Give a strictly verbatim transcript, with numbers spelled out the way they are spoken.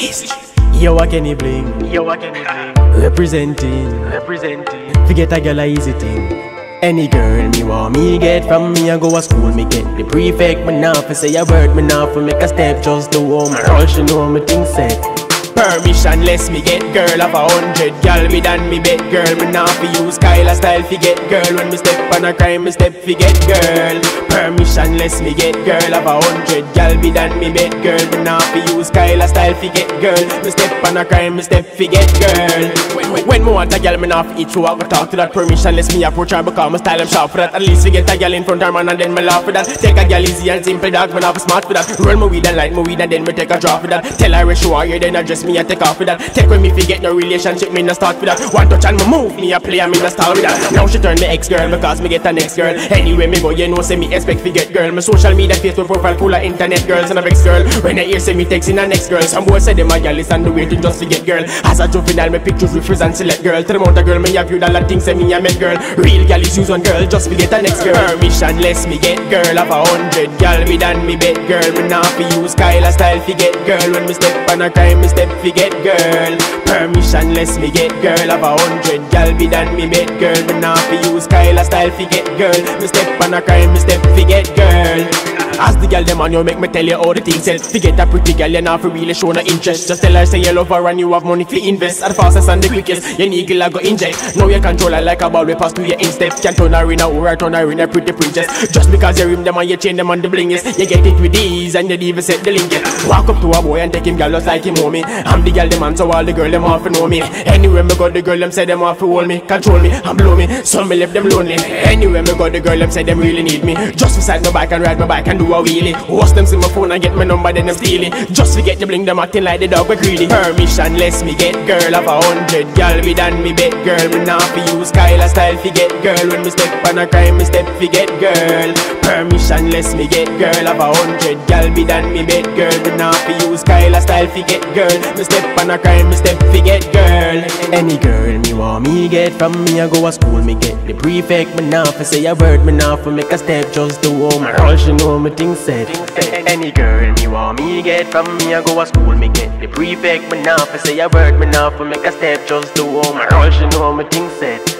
Yo, I can bling. Yo, I can bling. Representing, representing. Forget a girl a easy thing. Any girl me want me get from me, I go to school, me get the prefect. Me now for say a word, me now for make a step. Just do all my all she know me thing set. Permission less me get girl of a hundred. Girl me than me bet girl. Me now fi use Kyla style fi get girl. When me step on a crime me step fi get girl. Permission less me get girl of a hundred. Girl me than me bet girl. Me now fi use Kyla style fi get girl. Me step on a crime me step fi get girl. When, when, when me want a girl me now fi eat through I go talk to that. Permission less me approach her because my style I'm sharp for that. At least we get a girl in front of her man and then me laugh for that. Take a girl easy and simple dog, me not smart for that. Roll my weed and light my weed and then me take a draw for that. Tell her where she want you then address me and take off with that. Take when me fi get no relationship, me no start with that. One touch and me move, me a play and me no start with that. Now she turn me ex-girl because me get an ex-girl. Anyway me go, you know say me expect fi get girl. My social media Facebook profile full of internet girls and a ex-girl. When I hear say me texting an ex-girl, some boys say them a girl is on the way to just fi get girl. As a juvenile, me pictures refuse and select girl. Tell them out a girl, me have viewed all the things say me a met girl. Real girl is use one girl, just fi get an ex-girl. Permission less me get girl of a hundred. Girl me than me bet girl. Me now fi use Kyla style fi get girl. When me step on a crime, me step fi get girl. Permission less me get girl of a hundred. Girl be than me bet girl. Me now fi use Kyla style fi get girl. Me step on a crime, me step fi get girl. As the girl them on you make me tell you all the things said. Fi get a pretty girl you now fi really show no interest. Just tell her say you love her and you have money fi invest. At the fastest and the quickest your nigga a go inject. Now you control her like a ball we pass to your instep. Can turn her in a or turn her in a pretty princess. Just because you rim them and you chain them on the blingest. You get it with these and you even set the link. Walk up to a boy and take him girl just like him homie. I'm the girl them man so all the girl them off to know me. Anywhere me go the girl them say them off to hold me. Control me and blow me, so me left them lonely. Anywhere me go the girl them say them really need me. Just beside my bike and ride my bike and do a wheelie. Watch them see my phone and get my number then them steal it. Just forget to bling them acting like the dog we greedy. Permission less me get girl of a hundred. Girl me than me bet girl. Me now fi use Kyla style fi get girl. When me step on a crime me step fi get girl. Permission less me get girl of a hundred. Girl me than me bet girl. Me now fi use Kyla style fi get girl. Me step on a crime me step fi get girl. Any girl me want me get from me I go to school me get the prefect. Me now fi say a word, me now fi make a step. Just do all my all she know me thing said. Any girl me want me get from me I go to school me get the prefect. Me now fi say a word, me now fi make a step. Just do all my all she know me thing said.